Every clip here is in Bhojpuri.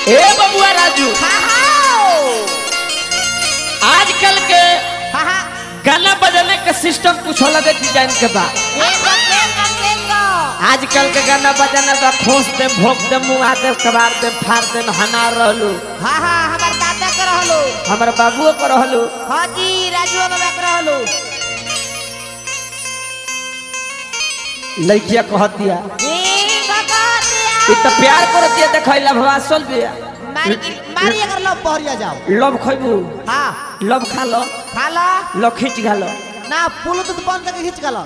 ए बबुआ राजू आजकल के गाना बजाने का सिस्टम कुछ अलग डिजाइन के बा। आजकल के गाना बजाना बा खोस दे भोग दे मुआ दे कबार दे फाड़ दे हना रहलू। हां हां हमर दादा के रहलू हमर बाबूओ के रहलू। हां जी राजू बाबा के रहलू। लइकिया कहतिया ए इ त प्यार करतिया देखैला भवासल बिया मारी अगर लो पहरिया जाओ लव खइबू। हां लव खा लो लो खींच घालो ना ब्लूटूथ बंद करके खींच गालो।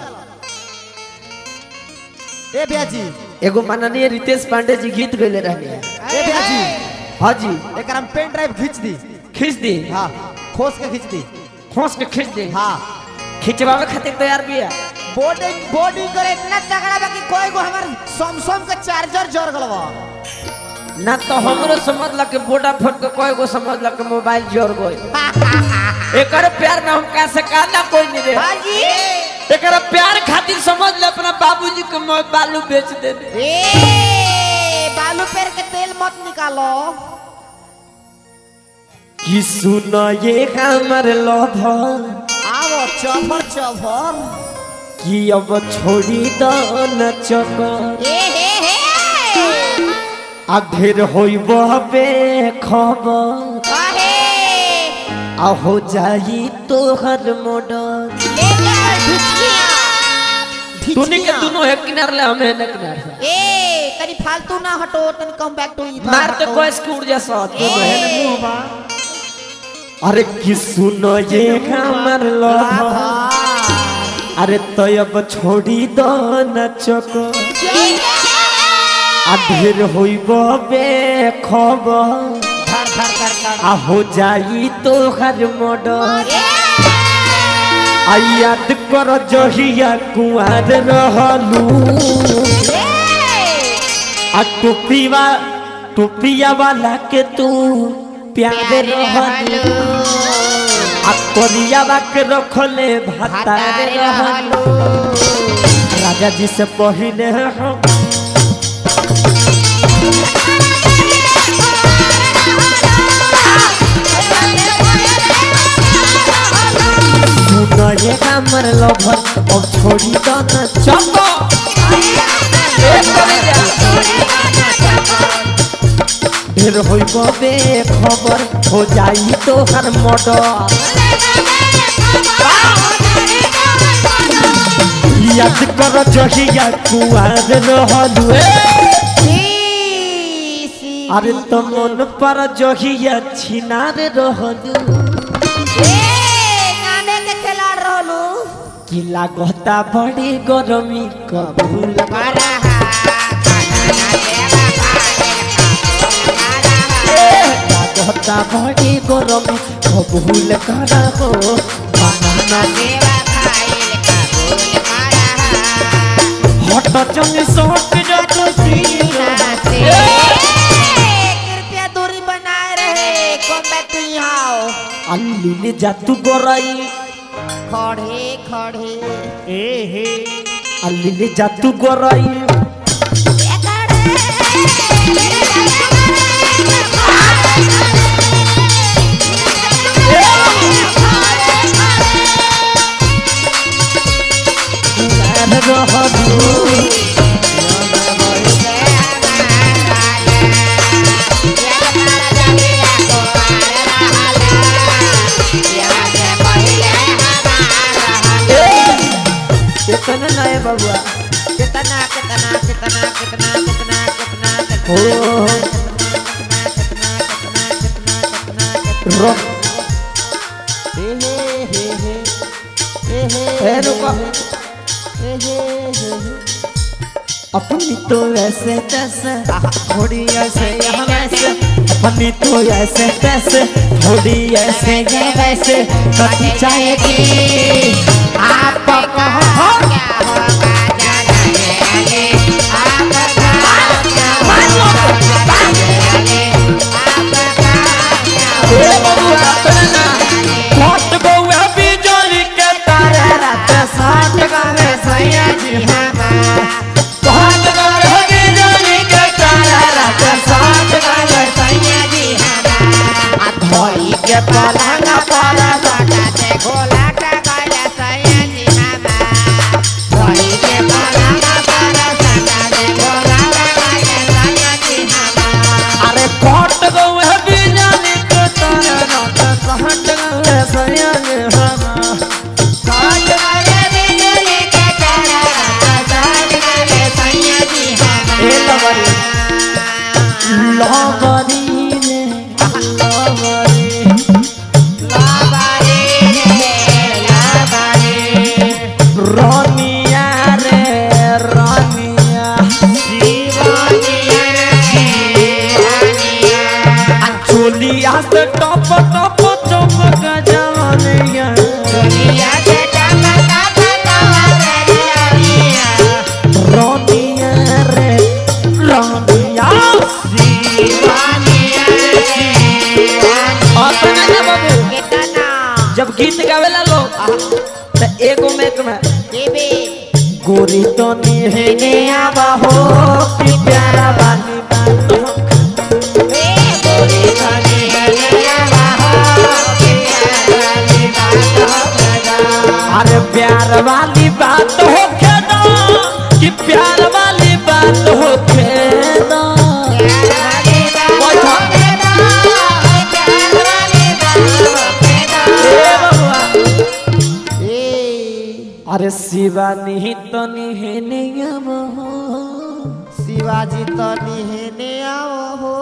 ए भैया जी एगो माननीय रितेश पांडे जी गीत गइले रहनी। ए भैया जी हां जी एकरा हम पेन ड्राइव खींच दी हां खोस के खींच दी खोस के खींच दे। हां खिंचवावे खातिर तैयार बिया। बॉडी करे इतना तगड़ा बा कि कोई को हमर सैमसंग के चार्जर जर गलवा ना तो हमरो समझ ला के बोडा फोन के कोई को समझ ला के मोबाइल जोर गई। एकर प्यार ना हम का से काना कोई नहीं रे। हां जी एकर प्यार खातिर समझ ले अपना बाबूजी के बालू बेच दे। ए बालू पेर के तेल मत निकालो कि सुनो ये हमर लोभर आओ चफर कि अब छोड़ी दो न चकर ए हे आ ढेर होइबो बे खबर काहे आ हो जाई तोहर मर्डर। तूने के दोनों एक किनार ले हमें एक किनार से। ए तनी फालतू ना हटो तनी कम बैक टू इधर मार तो कोई स्कूट जैसा तो बहन मुंह बा। अरे कि सुनो ये हमर लोभर अरे तो अब छोड़ी दो न चको आ ढेर होइबो बे खबर आ हो जाई तोहर मर्डर। आ याद कर जहिया कुआर रहलू आ टोपिया वाला के तू प्यार रहलू आ कोरिया के रखले भातार रहलू। राजा जी से पहले हम ये हमर लोभर अब छोड़ी दो न चको ढेर होइबो बे खबर हो जाई तोहर मर्डर। याद कर जहिया कुआर रहलू अरे तो मन पर जहिया छिनार रहलू कि लागता बड़ी गरमी कबूल लागता बड़ी गरमी कबूल करा हो हट चंग सोट जातो कृपया दूरी बनाए रहे कम बैक टू यहाँ अल्ली ले जातू गोराई खड़े ए हे अल्ली ले जातू गोराई कितना नए बबुआ कितना हो रोक हे रुको अपनी तो ऐसे तैसे थोड़ी ऐसे यहाँ वैसे अपनी तो ऐसे तैसे थोड़ी ऐसे ये वैसे कटी जाएगी आप सैया पलंग पर सटा दे गोला का गया सैया जी हमार रही के पलंग पर सटा दे गोला का गया सैया जी हमार अरे कट गए बिजली के तार नट सहट गए सैया जी हमार काट गए बिजली के तार नट सहट गए सैया जी हमार ए लवरी लवरी रे लवरी रानिया रे रानिया चोलिया से टप टप चमक जवानिया रानिया रे रानिया बाबू जब गीत गावेला लोग तो एगो में गोरी तो निहने आवा हो कि प्यारा वाली बात हो गोरी तो निहने आवा हो कि प्यारा वाली बात हो अरे प्यार वाली बात हो खेदा कि प्यार वाली बात हो खेदा अरे शिवानी तो निहने आवा हो शिवाजी तो निहने आओ हो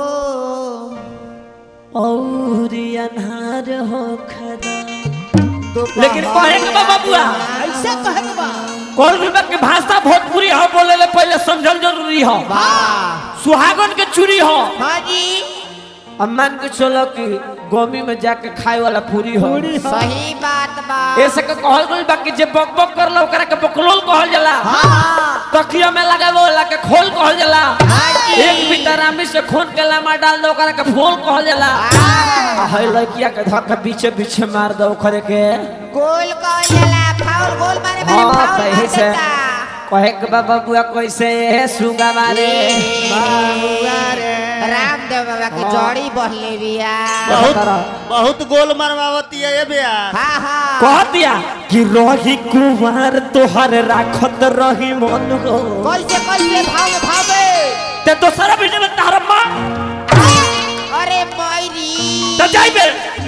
और अनहार हो खदा दोपहर लेकिन कहे के बा बबुआ ऐसे कहे के बा कौन के भाषा भोजपुरी हो बोले ले पहले समझल जरूरी हो वाह सुहागन के चूड़ी हो हाँ जी अम्मान के चलो कि गोमी में जाके खाए वाला पूरी हो सही बात बा ऐसे के कहल गइल बा कि जे बक बक करला ओकरा के बकलोल कहल जाला हाँ तकिया में लगावे वाला के खोल कहल जाला हाँ जी। एक बितरामी से खून के लामा डाल दो ओकरा के फोल कहल जाला है लड़किया के धक के पीछे पीछे मार दो ओकरे के गोल कहल जाला फाउल गोल मारे हाँ, फाउल मार सही से। देता कहे के बाबा बुआ कैसे है सुगा मारे रामदेव बाबा की जोड़ी बहले बिया बहुत गोल मरवावती है ये भैया हाँ हाँ कह दिया कि रही कुमार तोहर राखत रही मन हो कैसे कैसे भावे ते दोसरा बेटे में तार मां अरे मायरी तो जाइबे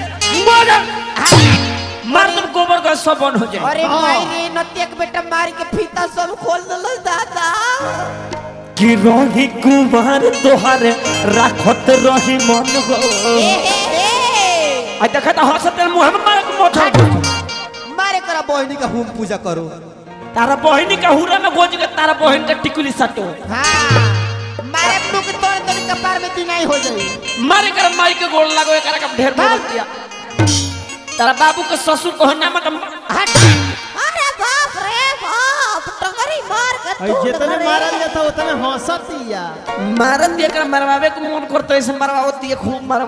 मार दम गोबर का सब बन हो जाए अरे मायरी नतिया के बेटा मार के फीता सब खोल दल दादा कि रही कुमार तोहर राखत रही मन हो ए हे आ देखा तो हंसते मुंह में मार के मोटा मारे करा बहनी का होम पूजा करो तारा बहिनी का हुरा में गोज के तारा बहिन के टिकुली सटो हाँ मारे अपनों के तोड़ तोड़ कपार में दिनाई हो जाए मारे कर माई के गोल लगो एकरा का ढेर बोल दिया तारा बाबू के ससुर को नाम का अरे बाप रे बाप टंगरी मार के जितने मारल जाता उतने हंसतिया मारत दिया कर मरवावे को मन करतो ऐसे मरवावती है खूब मार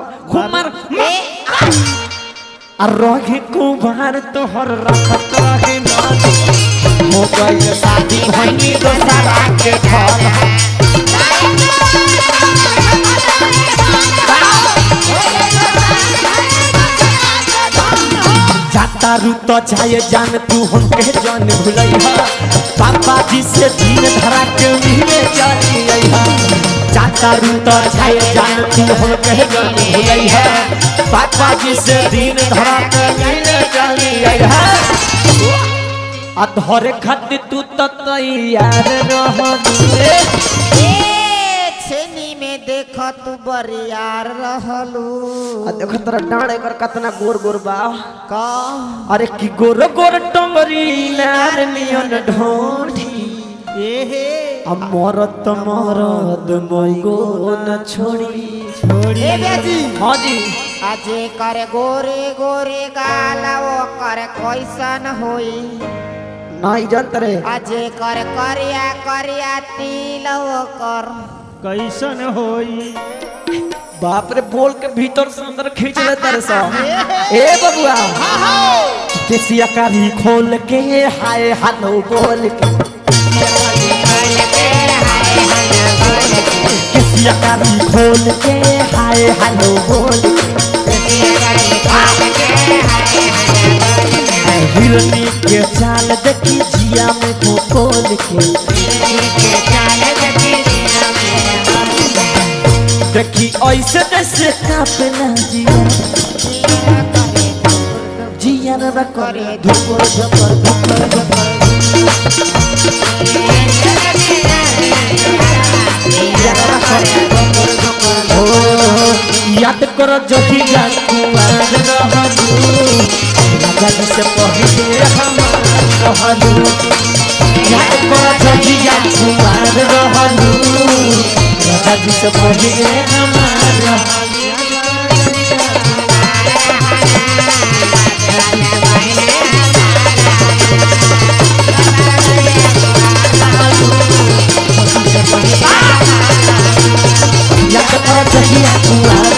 आ रही कुमार तोहर राखत रही मन हो गई शादी भइनी दोसरा के घर जाता रू तो जाए जान तू हमके जान भुलैहा पापा जी से दिन धरा के मिले चली आइहा जाता रू तो जाए जान तू हमके जान भुलैहा पापा जी से दिन धरा के मिले चली आइहा आ धरे खातिर तू तो तैयार रहनी छेनी में देख तू बरियार रहलू आ देखो तोरा डांडे कर कितना गोर गोर बा का अरे की गोर गोर टंगरी लार नियन ढोंढी आ मरद मरद मइगो न छोड़ी ए बेजी हाँ जी आजे करे गोरे गोरे गाला वो करे कैसन होई नहीं जानते रे आजे करे करिया करिया तिल वो कर कैसन होई बाप रे बोल के भीतर से अंदर खींच ले तेरे सा ए बबुआ केसिया कारी खोल के हाय हेलो बोल के केसिया कारी खोल के हाय हेलो बोल के हिरनी के चाल देखी जिया में खोल के देखी ऐसे जैसे कापना जिया जिया रे करे धुपर धुपर धुपर धुपर याद कर जही कुआर रहलू राजा जी से पहिले हमार रहलू याद कर जही कुआर रहलू राजा जी से पहिले हमार रहलू याद कर जही कुआर